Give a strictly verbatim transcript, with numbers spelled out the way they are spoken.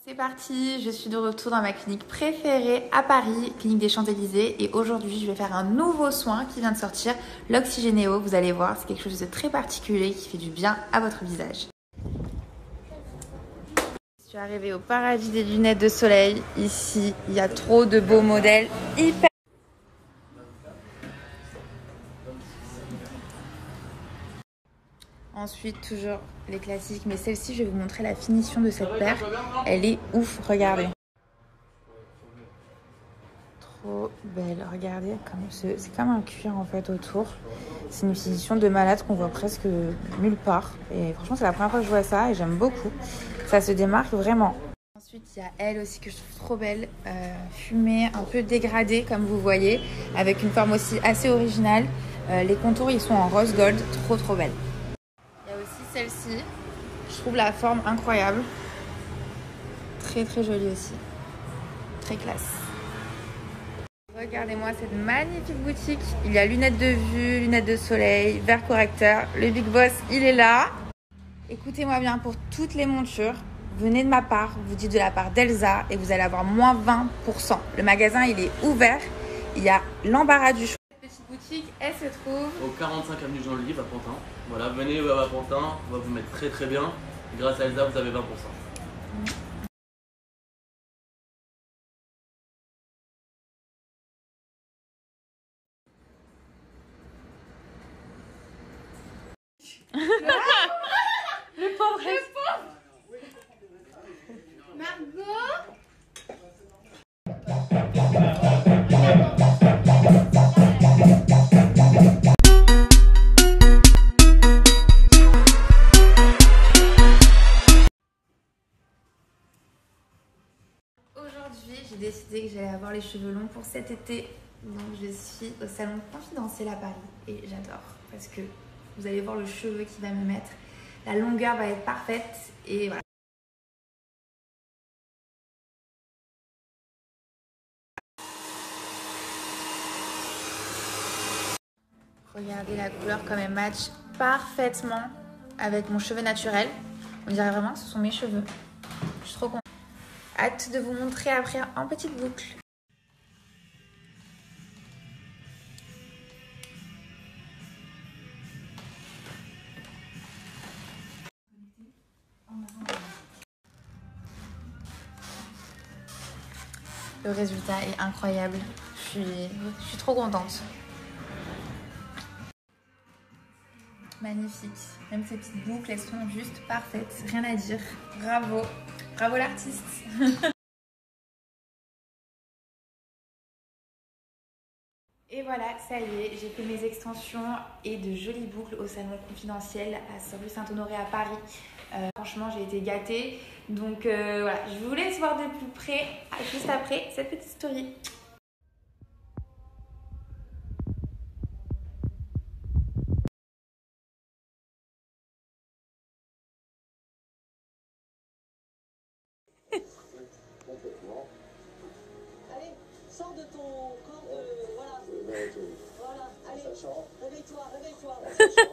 C'est parti, je suis de retour dans ma clinique préférée à Paris, clinique des Champs-Élysées, et aujourd'hui je vais faire un nouveau soin qui vient de sortir, l'Oxygénéo. Vous allez voir, c'est quelque chose de très particulier qui fait du bien à votre visage. Je suis arrivée au paradis des lunettes de soleil. Ici, il y a trop de beaux modèles hyper. Ensuite, toujours les classiques, mais celle-ci, je vais vous montrer la finition de cette paire. Elle est ouf, regardez. Trop belle, regardez, c'est comme un cuir en fait autour. C'est une finition de malade qu'on voit presque nulle part. Et franchement, c'est la première fois que je vois ça et j'aime beaucoup. Ça se démarque vraiment. Ensuite, il y a elle aussi que je trouve trop belle, euh, fumée, un peu dégradée comme vous voyez, avec une forme aussi assez originale. Euh, les contours, ils sont en rose gold, trop trop belle. Il y a aussi celle-ci, je trouve la forme incroyable. Très très jolie aussi, très classe. Regardez-moi cette magnifique boutique. Il y a lunettes de vue, lunettes de soleil, verre correcteur. Le Big Boss, il est là. Écoutez-moi bien, pour toutes les montures, venez de ma part, vous dites de la part d'Elsa et vous allez avoir moins vingt pour cent. Le magasin, il est ouvert. Il y a l'embarras du choix. Cette petite boutique, elle se trouve au quarante-cinq avenue Jean Olive à Pantin. Voilà, venez à Pantin, on va vous mettre très très bien. Grâce à Elsa, vous avez vingt pour cent. Le pauvre, le pauvre Margot. Aujourd'hui, j'ai décidé que j'allais avoir les cheveux longs pour cet été. Donc je suis au salon confidentiel à Paris et j'adore parce que vous allez voir le cheveu qui va me mettre. La longueur va être parfaite et voilà. Regardez la couleur comme elle match parfaitement avec mon cheveu naturel. On dirait vraiment que ce sont mes cheveux. Je suis trop contente. Hâte de vous montrer après en petite boucle. Le résultat est incroyable. Je suis, je suis trop contente. Magnifique. Même ces petites boucles, elles sont juste parfaites. Rien à dire. Bravo. Bravo l'artiste. Et voilà, ça y est, j'ai fait mes extensions et de jolies boucles au salon confidentiel à rue Saint-Honoré à Paris. Euh, franchement, j'ai été gâtée. Donc euh, voilà, je vous laisse voir de plus près juste après cette petite story. Allez, sors de ton corps de... Voilà. Voilà, allez, réveille-toi, réveille-toi.